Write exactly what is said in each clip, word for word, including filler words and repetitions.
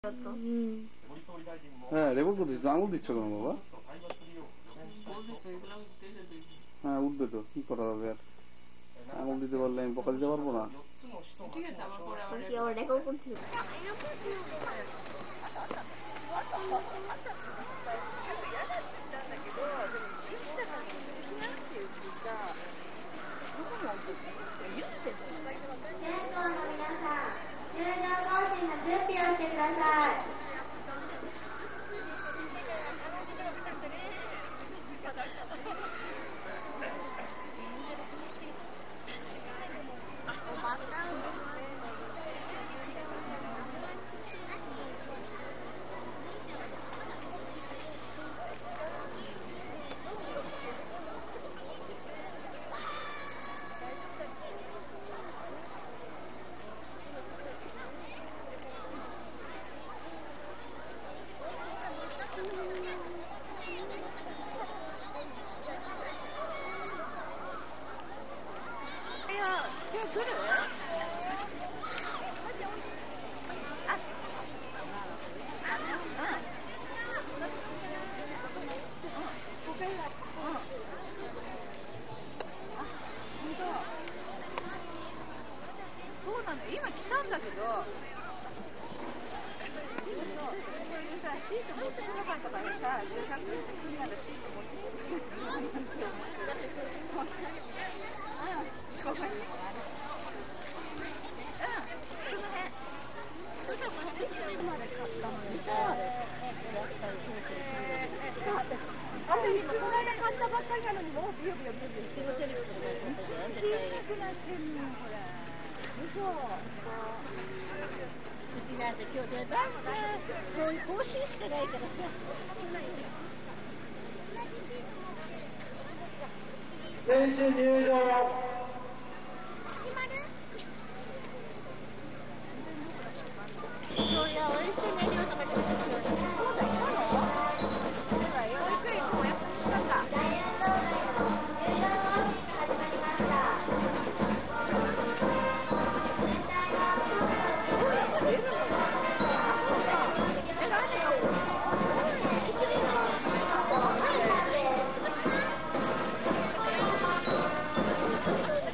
った。 음. 네, 레볼버도 아무도 있죠 그런 거가? হ্যাঁ উঠবে তো কি করা যাবে আর আঙুল দিতে পারলে আমি বকা দিতে পারবো না ঠিক আছে আমার পরে আবার কি আবার রেকর্ড করছিস今日来る？あ、そうなの、今来たんだけど、そうそう、それでさ、シート持ってこなかったからさ、就活してくんならシート持ってくるって思って。ここにもある。うん、その辺。そしたらこの辺まで買ったのにさ、やったりそうそうあれ今この間買ったばっかりなのにもうビヨビヨビヨビヨしてるテレビとかやってたら絶対なくなってんのこれ。嘘。うちなんて今日出たんだ。そういう更新してないからさ。 選手入場。 そりゃおいしいね、量とか出てくるよね。そうだよ。そうだよ。保育園もお休みしたんだ。出るのか。あ、そうか。え、何買うの？いつでも。はい。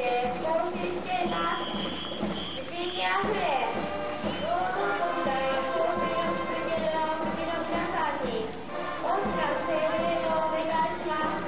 て更新しています。自信にあふれ、堂々とした行動を続けるお国の皆さんに大きな声援をお願いします。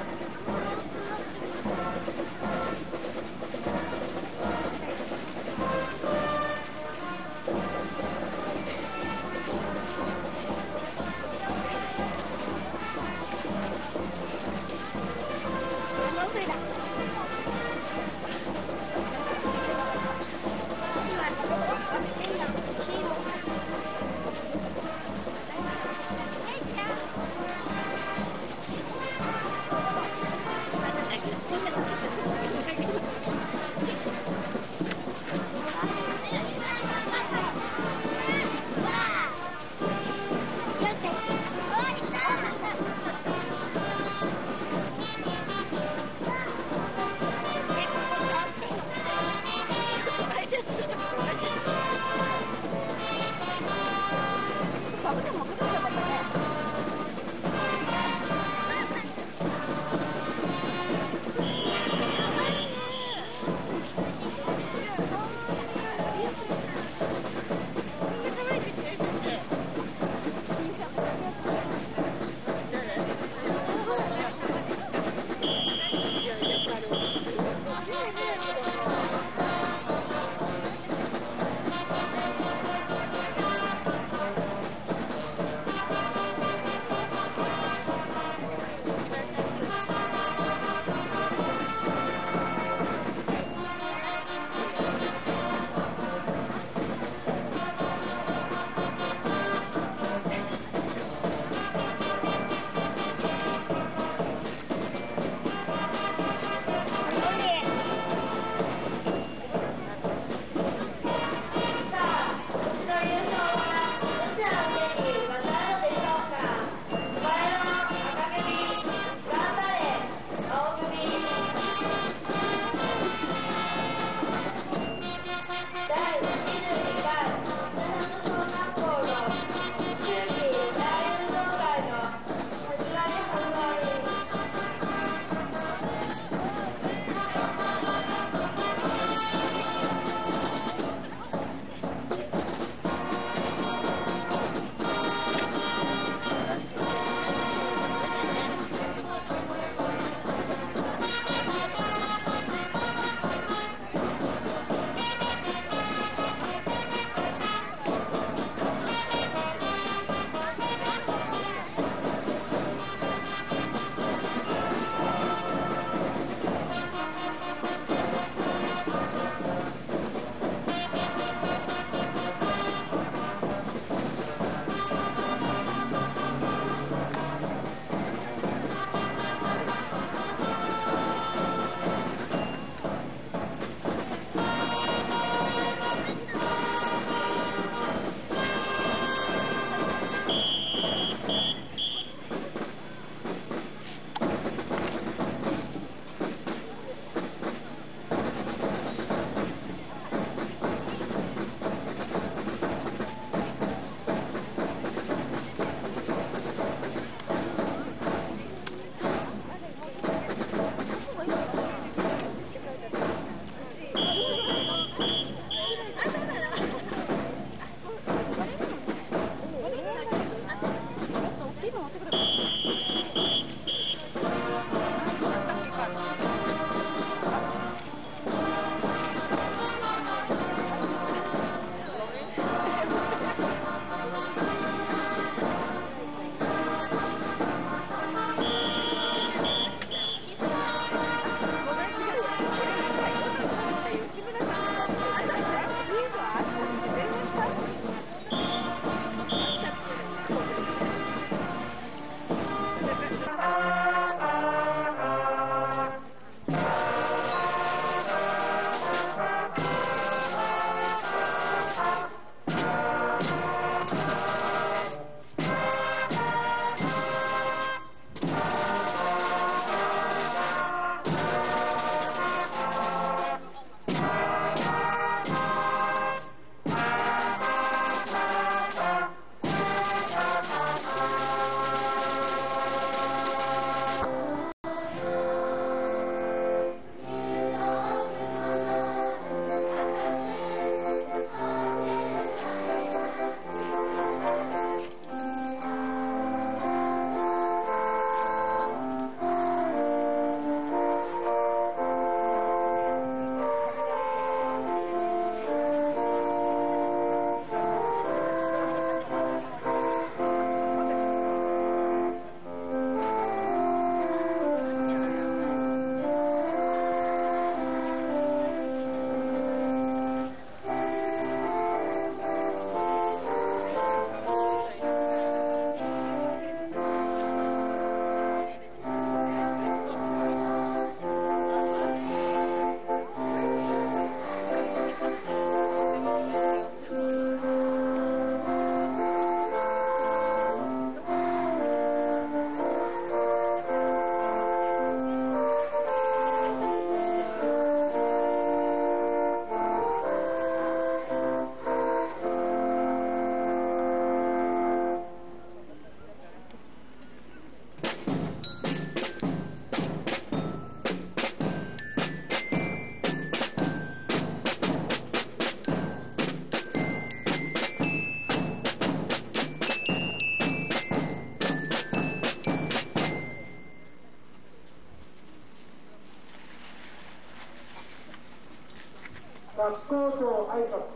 学校長挨拶。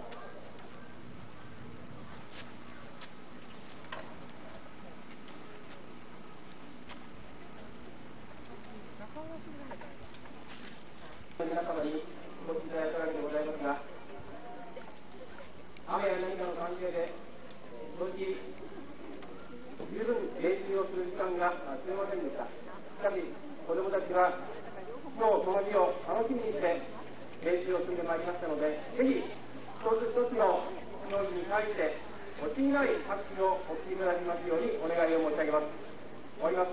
皆様にお越しいただいたわけでございますが、雨や何かの関係で、正直、十分練習をする時間がすみませんでした。しかし、子どもたちは、今日この日を楽しみにして練習を積んでまいりましたので、ぜひ、一つ一つの競技に対して、惜しみない拍手をお聞きいただきますようにお願いを申し上げます。終わります。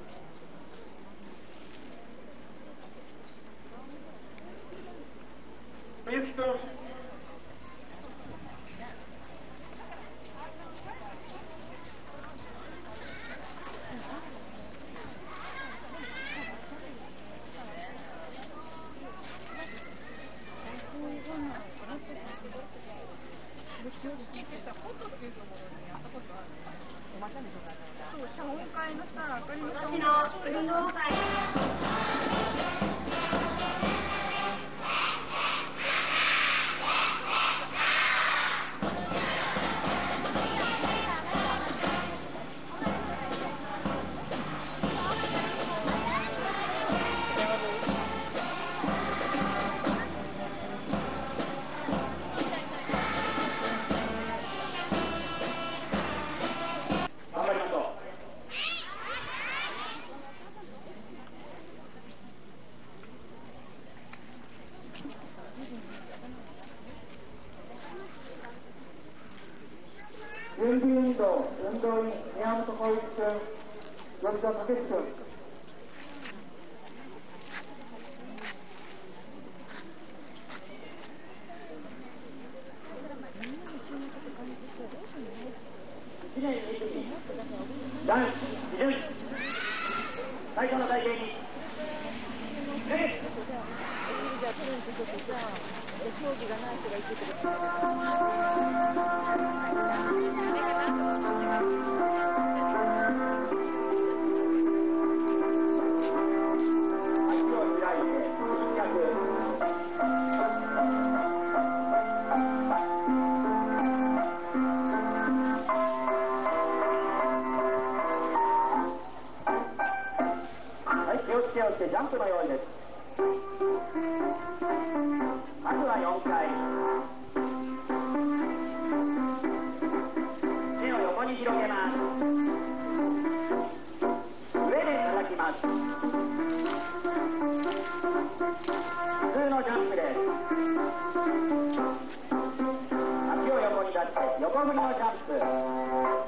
みゆき君。 謝恩会のさ、あかりの私の運動会。 頑張りましょう。 準備運動運動員宮本浩一君、吉田武志君。 いちねんに組男子基準最初の体型にレディーじゃあ、トレンチちょっとじゃあ、競技がない人がいてくれる。 足を開いて伸脚はい、気をつけをしてジャンプの用意です。まずはよんかい手を横に広げます。上で叩きます。普通のジャンプです。足を横に出して横振りのジャンプ。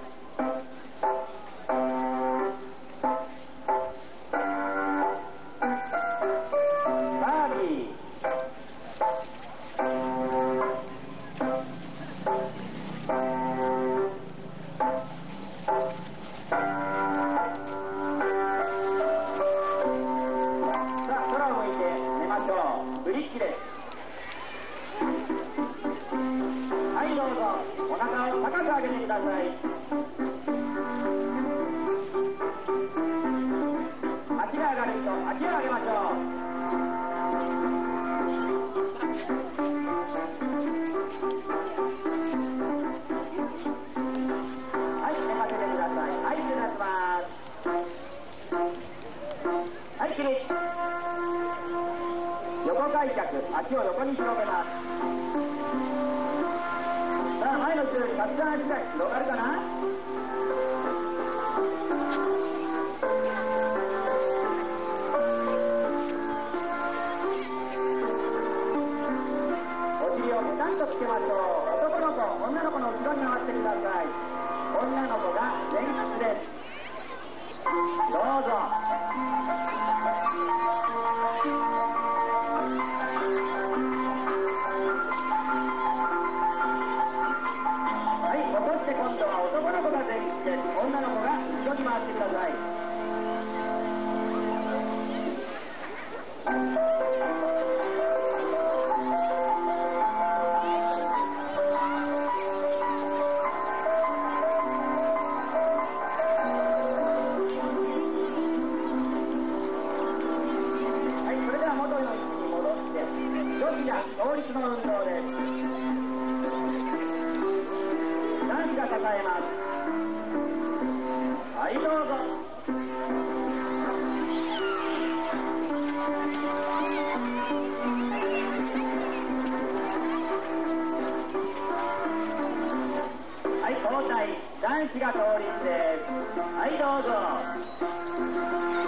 ブリッジです。はい、どうぞお腹を高く上げてください。足が上がる人、足を上げましょう。はい、寝かせてください。はい、手出します。はい、起立。横開脚、足を横に広げます。さあ、前の後ろにたくさん足が広がるかな。お尻をペタンとつけましょう。男の子、女の子の後ろに回ってください。女の子が前屈です。どうぞ。今度は男の子が前屈です。女の子が後ろに回ってください。はい、それでは元の位置に戻って女子が倒立の運動です。男子が支えます。はい、どうぞ。はい、交代。男子が倒立です。はい、どうぞ。